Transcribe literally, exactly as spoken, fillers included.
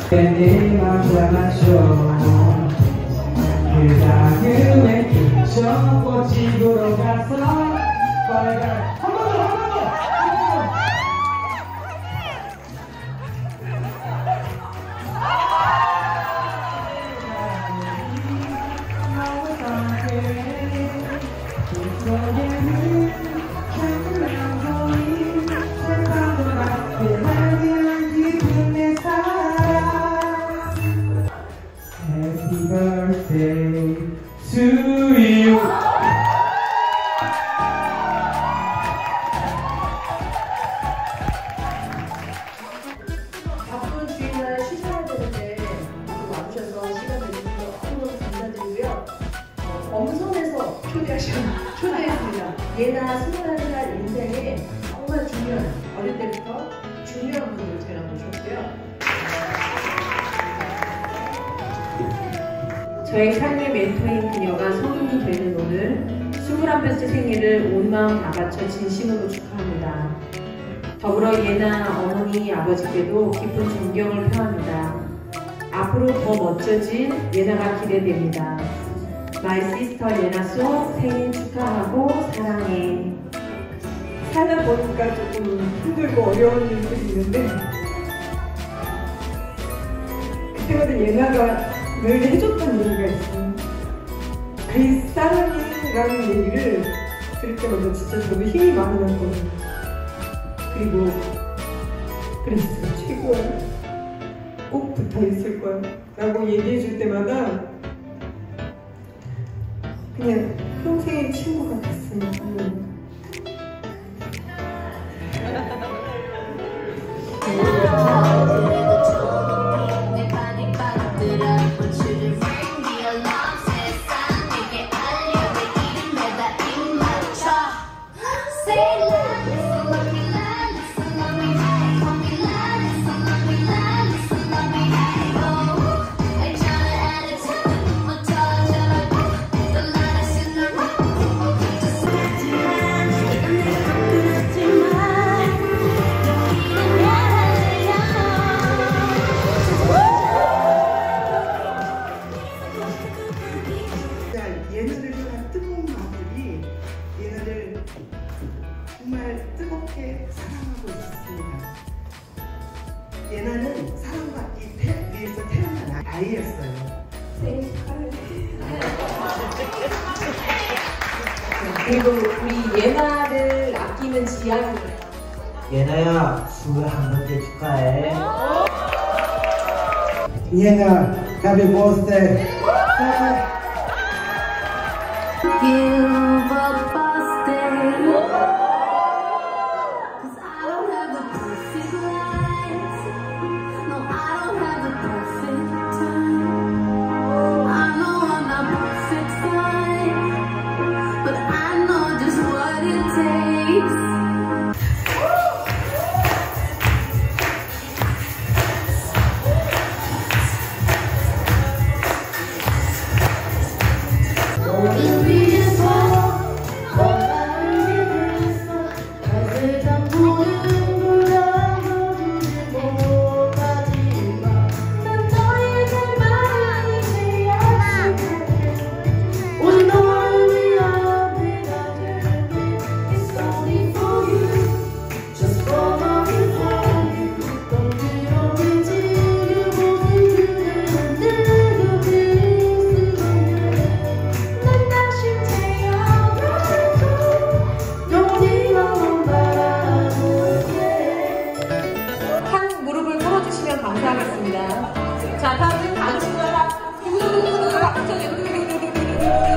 내 맘담았죠. 그 다음에 저 꽃집으로 가서 빨간 한 번 더 한 번 더 Happy birthday to you. 바쁜 주일날 쉬셔야 되는데 와주셔서 시간 내주셔서 너무너무 감사드리고요. 어, 엄선해서 초대하셔 초대했습니다. 예나 스물한 살 인생에 정말 중요한, 어릴 때부터 중요한 분들 제가 모셨고요. 저의 삶의 멘토인 그녀가 성인이 되는 오늘 스물한 번째 생일을 온 마음 다 바쳐 진심으로 축하합니다. 더불어 예나 어머니 아버지께도 깊은 존경을 표합니다. 앞으로 더 멋져진 예나가 기대됩니다. My sister 예나송 생일 축하하고 사랑해. 살다 보니까 조금 힘들고 어려운 일들이 있는데 그때마다 예나가 늘 해줬던 얘기가 있어요. 그 사랑이라는 얘기를 들을 때마다 진짜 저도 힘이 많이 났거든요. 그리고 그랬어요. 최고야. 꼭 붙어있을 거야 라고 얘기해줄 때마다 그냥 평생의 친구 같았습니다. 얘네들 다 뜨거운 마음들이 얘네들 정말 뜨겁게 사랑하고 있습니다. 얘네는 사랑받기 태, 위해서 태어난 아이였어요. 생일 축하해. 그리고 우리 예나를 아끼는 지향이. 예나야 스물한 번째 축하해. 예나 happy birthday. Give up a stay, 'cause I don't have the perfect life. No, I don't have the perfect time. I know I'm not perfect fine, but I know just what it takes. 감사하겠습니다. 자, 다음은 다음 친구가